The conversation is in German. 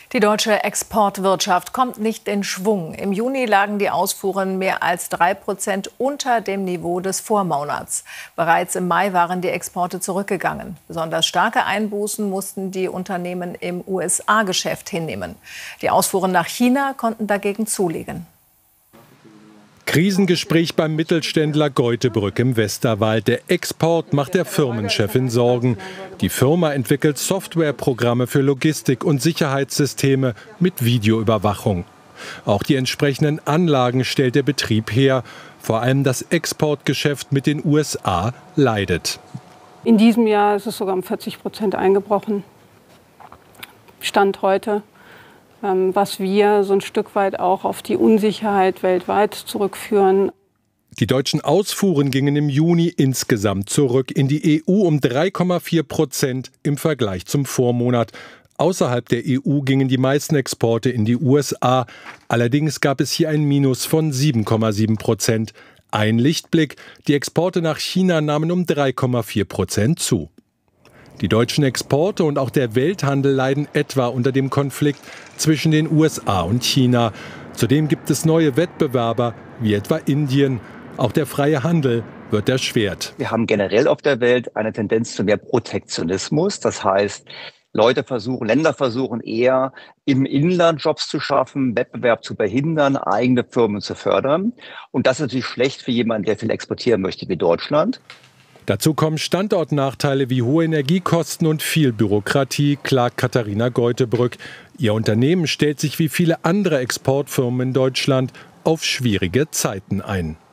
Die deutsche Exportwirtschaft kommt nicht in Schwung. Im Juni lagen die Ausfuhren mehr als 3% unter dem Niveau des Vormonats. Bereits im Mai waren die Exporte zurückgegangen. Besonders starke Einbußen mussten die Unternehmen im USA-Geschäft hinnehmen. Die Ausfuhren nach China konnten dagegen zulegen. Krisengespräch beim Mittelständler Geutebrück im Westerwald. Der Export macht der Firmenchefin Sorgen. Die Firma entwickelt Softwareprogramme für Logistik und Sicherheitssysteme mit Videoüberwachung. Auch die entsprechenden Anlagen stellt der Betrieb her. Vor allem das Exportgeschäft mit den USA leidet. In diesem Jahr ist es sogar um 40% eingebrochen. Stand heute. Was wir so ein Stück weit auch auf die Unsicherheit weltweit zurückführen. Die deutschen Ausfuhren gingen im Juni insgesamt zurück in die EU um 3,4% im Vergleich zum Vormonat. Außerhalb der EU gingen die meisten Exporte in die USA. Allerdings gab es hier ein Minus von 7,7%. Ein Lichtblick: Die Exporte nach China nahmen um 3,4% zu. Die deutschen Exporte und auch der Welthandel leiden etwa unter dem Konflikt zwischen den USA und China. Zudem gibt es neue Wettbewerber, wie etwa Indien. Auch der freie Handel wird erschwert. Wir haben generell auf der Welt eine Tendenz zu mehr Protektionismus. Das heißt, Länder versuchen eher im Inland Jobs zu schaffen, Wettbewerb zu behindern, eigene Firmen zu fördern. Und das ist natürlich schlecht für jemanden, der viel exportieren möchte wie Deutschland. Dazu kommen Standortnachteile wie hohe Energiekosten und viel Bürokratie, klagt Katharina Geutebrück. Ihr Unternehmen stellt sich wie viele andere Exportfirmen in Deutschland auf schwierige Zeiten ein.